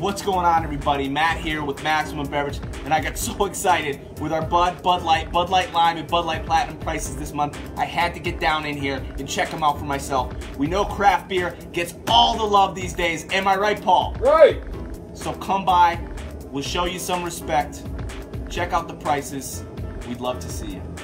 What's going on, everybody? Matt here with Maximum Beverage, and I got so excited with our Bud Light Lime, and Bud Light Platinum prices this month. I had to get down in here and check them out for myself. We know craft beer gets all the love these days. Am I right, Paul? Right. So come by. We'll show you some respect. Check out the prices. We'd love to see you.